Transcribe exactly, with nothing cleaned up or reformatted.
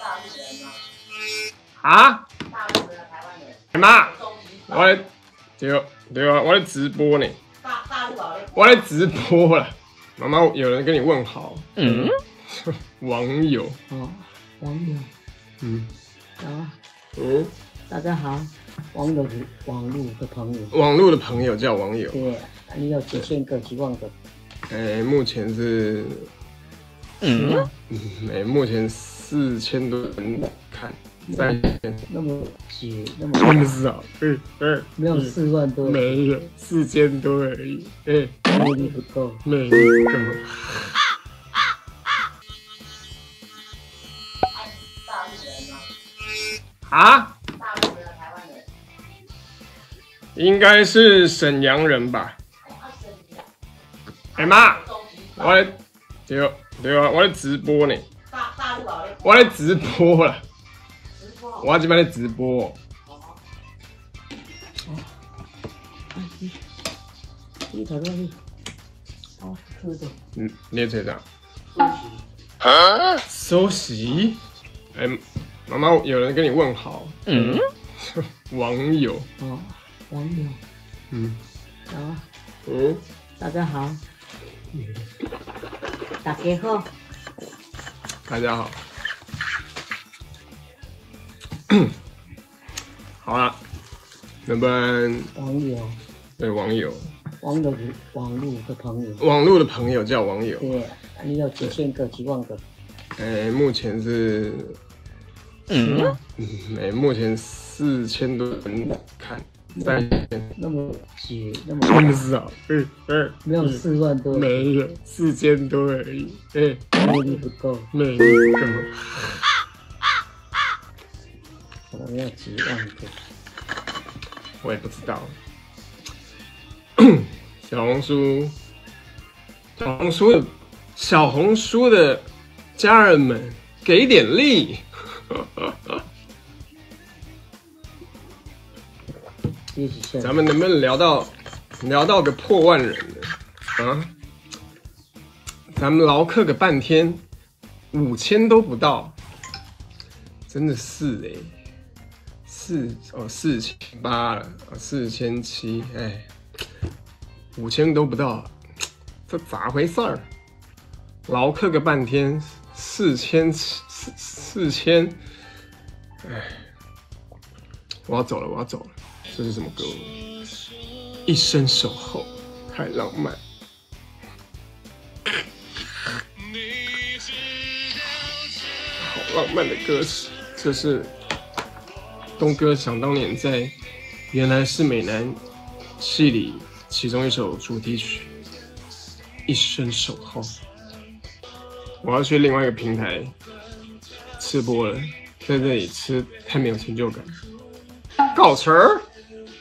啊？妈，我在对对啊，我在直播呢。我在直播了，妈妈有人跟你问好。嗯，网友哦，网友， 嗯， 啊， 嗯， 大家好，网友是网络的朋友， 网络的朋友叫网友。 对，你有几千个、几万个？ 哎，目前是，嗯，哎，目前四千多人看，三千， 那么几，那么那么少，嗯嗯， 没有四万多， 没有四千多而已，哎， 魅力不够， 魅力不够。啊？大陆人、台湾人，应该是沈阳人吧？哎妈，我在对对啊，我在直播呢。大大陆我在直播了。我这边在直播。 你头多你，哦，喝的。 嗯，你在哪？啊？收息？哎，妈妈有人跟你问好。嗯。网友。 哦，网友。 嗯。 啊。 嗯。 大家好。大家好。 大家好。好了，那不然网友， 对网友， 网友是网络的朋友， 网络的朋友叫网友。 对，你有几千个、几万个？ 哎，目前是，嗯，哎，目前四千多人看，三千， 那么几，那么那么少，嗯嗯， 没有四万多， 没有四千多而已，哎， 魅力不够， 魅力不够。 可能要几万个， 我也不知道。小红书，小红书的，小红书的家人们，给点力！咱们能不能聊到聊到个破万人呢？啊？咱们劳克个半天，五千都不到，真的是哎、欸。四哦四千八了，四千七，哎，五千都不到，这咋回事儿？劳克个半天，四千四四千，哎，我要走了，我要走了。这是什么歌？一生守候，太浪漫。好浪漫的歌词，这是。东哥想当年在《原来是美男》戏里其中一首主题曲《一生守候》，我要去另外一个平台吃播了，在这里吃太没有成就感。告辞儿。